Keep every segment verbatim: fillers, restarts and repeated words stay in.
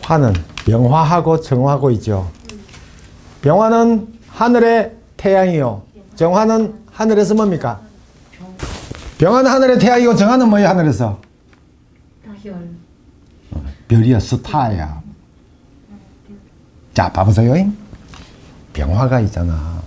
화는 병화하고 정화하고 있죠. 병화는 하늘의 태양이요. 정화는 하늘에서 뭡니까? 병화는 하늘의 태양이고 정화는 뭐예요? 하늘에서? 별. 별이야. 스타야. 자, 봐보세요. 병화가 있잖아.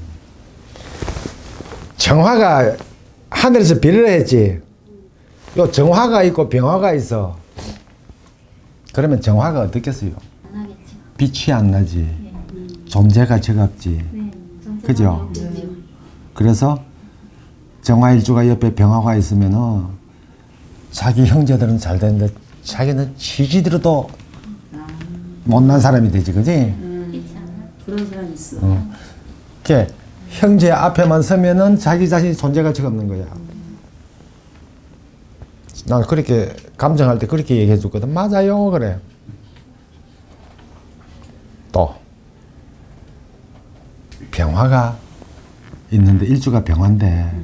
정화가 하늘에서 별을 했지. 요 정화가 있고 병화가 있어. 그러면 정화가 어떻겠어요? 안 하겠죠. 빛이 안 나지. 네. 존재가 적합지. 네. 그죠? 그래서 정화일주가 옆에 병화가 있으면은 자기 형제들은 잘 되는데 자기는 지지들어도 못난 사람이 되지, 그지? 음, 그런 사람 있어. 어. 이렇게 형제 앞에만 서면은 자기 자신이 존재가 적없는 거야. 난 그렇게 감정할 때 그렇게 얘기해 줬거든. 맞아요, 그래. 또 병화가 있는데 일주가 병화인데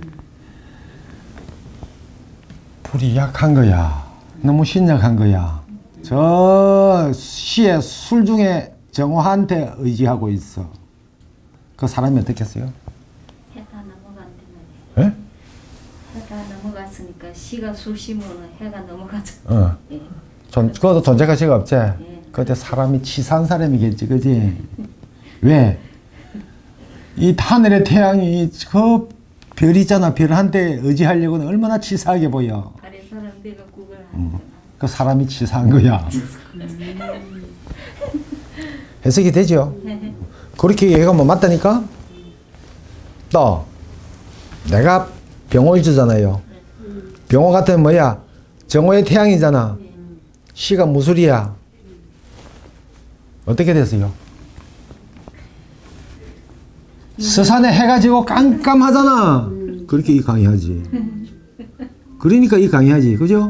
불이 약한 거야. 너무 신약한 거야. 저 시의 술중에 정화한테 의지하고 있어. 그 사람이 어떻겠어요? 해가 넘어간단 말이에요. 예? 해가 넘어갔으니까 시가 쑤시면 해가 넘어가죠. 어. 예. 존, 그것도 존재 가치가 없지? 예. 그때 사람이 치사한 사람이겠지, 그지? 왜? 이 하늘의 태양이 그 별이 있잖아. 별한테 의지하려고는 얼마나 치사하게 보여. 아래 사람 내가 구걸 하는 음. 그 사람이 치사한 거야. 음. 해석이 되죠? 그렇게 얘기하면 맞다니까? 또 내가 병호일주잖아요. 병호 같은 뭐야? 정호의 태양이잖아. 시가 무술이야. 어떻게 됐어요? 서산에 해가 지고 깜깜하잖아. 그렇게 이 강의하지. 그러니까 이 강의하지. 그죠?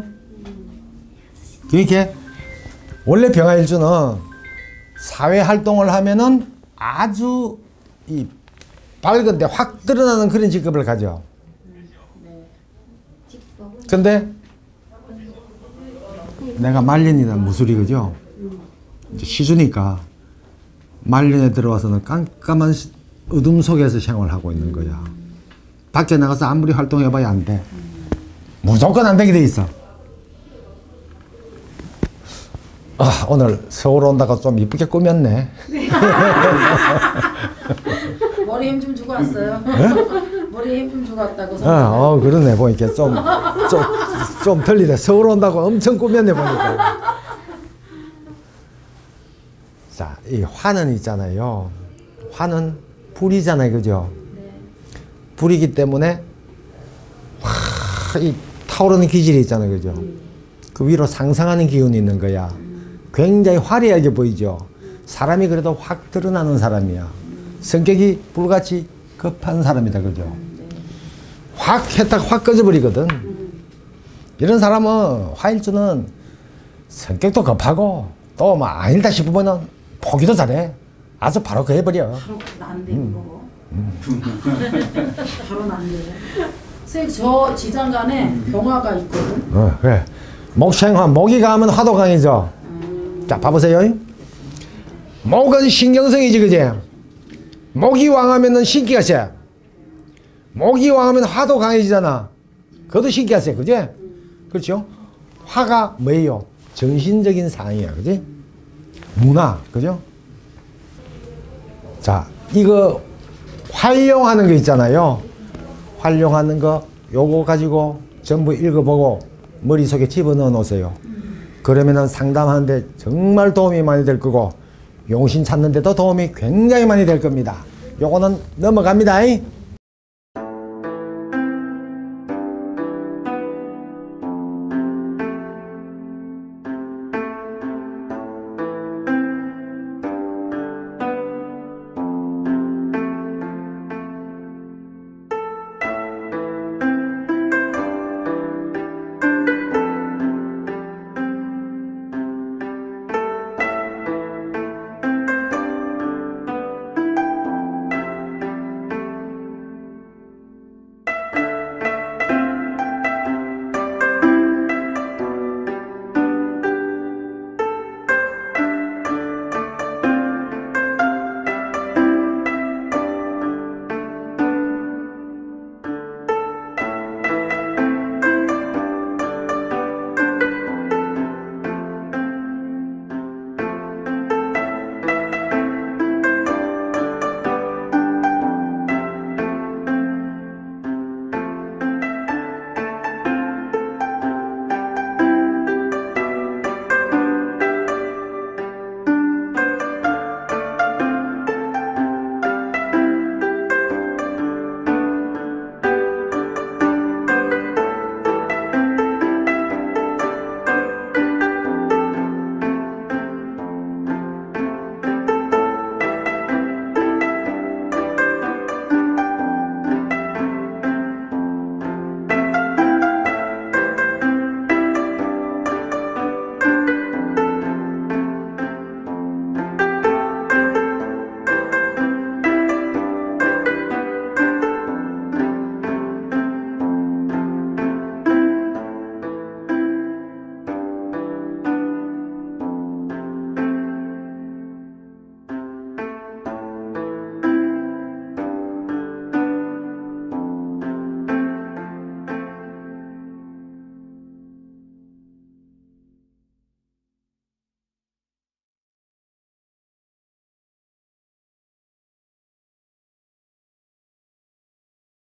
그러니까 원래 병화일주는 사회활동을 하면은 아주 이 밝은데 확 드러나는 그런 직업을 가져. 근데 내가 말년이나 무술이 그죠? 이제 시주니까 말년에 들어와서는 깜깜한 어둠 속에서 생활하고 있는 거야. 밖에 나가서 아무리 활동해봐야 안 돼. 무조건 안 되게 돼 있어. 아, 오늘 서울 온다가 좀 이쁘게 꾸몄네. 머리 힘 좀 주고 왔어요. 머리 힘 좀 주고 왔다고. 아, 어, 그러네. 보니까 좀, 좀, 좀 틀리네. 서울 온다고 엄청 꾸몄네, 보니까. 자, 이 화는 있잖아요. 화는 불이잖아요. 그죠? 불이기 때문에, 와, 이 타오르는 기질이 있잖아요. 그죠? 그 위로 상상하는 기운이 있는 거야. 굉장히 화려하게 보이죠. 사람이 그래도 확 드러나는 사람이야. 성격이 불같이 급한 사람이다. 그죠? 확 했다가 확 꺼져버리거든. 이런 사람은 화일주는 성격도 급하고 또 뭐 아니다 싶으면은 포기도 잘해. 아주 바로 그 해버려. 바로 난데 뭐. 바로 난데. 선생님 저 지장간에 병화가 있거든. 어, 그래. 목생화, 목이 가면 화도 강해져. 자, 봐보세요. 목은 신경성이지, 그지? 목이 왕하면은 신기가 세. 목이 왕하면 화도 강해지잖아. 그것도 신기가 세, 그지? 그렇죠? 화가 뭐예요? 정신적인 상이야, 그지? 문화, 그죠? 자, 이거 활용하는 거 있잖아요. 활용하는 거, 요거 가지고 전부 읽어보고 머릿속에 집어넣어 놓으세요. 그러면은 상담하는데 정말 도움이 많이 될 거고 용신 찾는 데도 도움이 굉장히 많이 될 겁니다. 요거는 넘어갑니다.